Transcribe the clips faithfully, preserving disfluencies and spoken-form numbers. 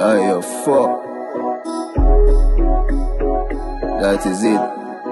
Oh, you fuck. That is it.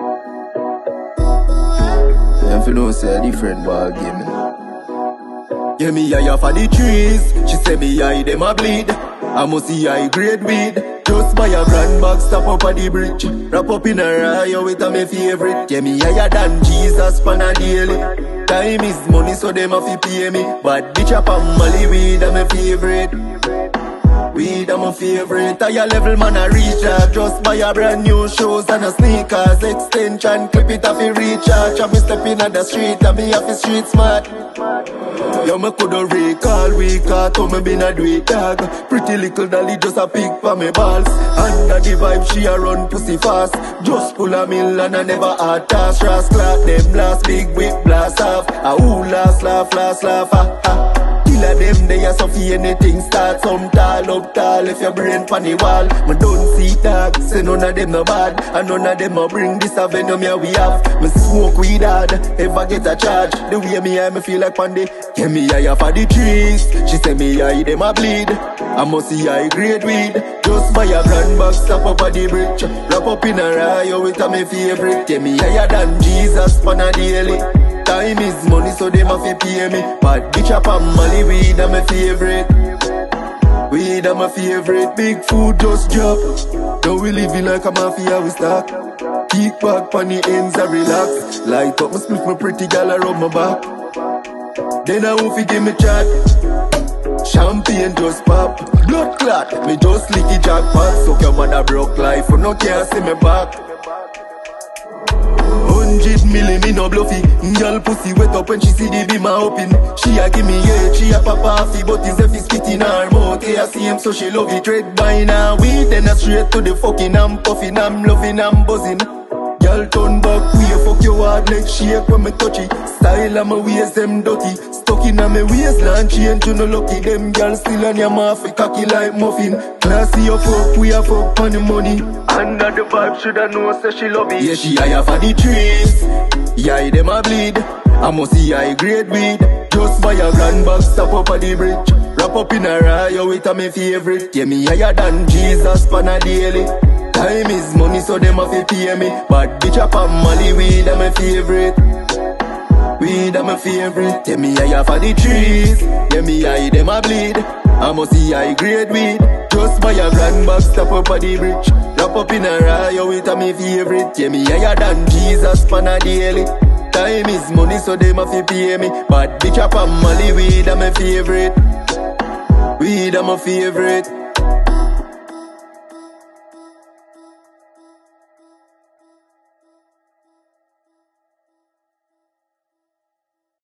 You have to know say a different ball game. Yeah, me higher for the trees. She say me high them a bleed. I must see high grade weed. Just buy a grand bag, stop up at the bridge. Wrap up in a raya with a me favorite. Yeah, me higher than Jesus pan a daily. Time is money, so them have to pay me. But bitch up on Molly weed, I'm my favorite. Weed, I'm my favorite. Higher level man a reach out. Just buy a brand new shoes and a sneakers. Extension, clip it off a recharge. And me stepping on the street, and me off the street smart. Yo, me coulda recall week out, how me been a do it, dog. Pretty little dolly just a pick for me balls. Under the vibe, she a run pussy fast. Just pull a mill and I never hard task. Rascal, them blast, big whip blast off. A ooh, last laugh, last laugh, ah, ah. Killer them, they a suffer anything start. Some tall up tall, if your brain pan the wall. Me don't see dog, say none of them no bad. And none of them a bring this avenue me we have. Me smoke weed hard, ever get a charge. The way me I me feel like pandy. Yeah, me higher for the trees. She say me high them a bleed. I must see high grade weed. Just buy a grand bag, stop up at the bridge. Wrap up in a raya with a me favorite. Yeah, me higher than Jesus pan a daily. Time is money, so them have to pay me. But bitch up on Molly weed, I'm my favorite. Weed, I'm my favorite. Big food just drop. Now we living like a mafia, we stack. Kick back on the ends and relax. Light up my split, my pretty gal around my back. Then I won't give me chat. Champagne just pop. Blood clot, me just lick the jackpot. So your mother broke life, for no care see me back. Hundred milli, me no bluffy. Girl pussy wet up when she see the beam a open. She a give me eight, she a pop off the but is if it's spit in her mouth. I see him so she love it. Red wine and weed, then I straight to the fucking. I'm puffing, I'm loving, I'm buzzing. Girl turn back, we fuck your hard leg shake when me touch it. Style of my waist, them dirty. Stuck in on my waistline, change you no lucky. Them girls still on your mouth, cocky like muffin. Classy your fuck, we a fuck on the money. Under the vibe, shoulda know say she love it. Yeah, she higher for the trees. Yeah, them a bleed. I must see high grade weed. Just buy a grand bag, stop up at the bridge. Wrap up in a raya with a me favorite. Yeah, me higher than Jesus pan a daily. Time is money, so them have to pay me. But bitch up on Molly weed, I'm my favorite. Weed, I'm my favorite. Yeah, me higher for the trees. Yeah, me high, them a bleed. I must see high grade weed. Just buy a grand bag, stop up at the bridge. Wrap up in a raya with a me favorite. Yeah, me higher than Jesus pan a daily. Time is money, so them have to pay me. But bitch up on Molly weed, I'm my favorite. Weed, I'm my favorite.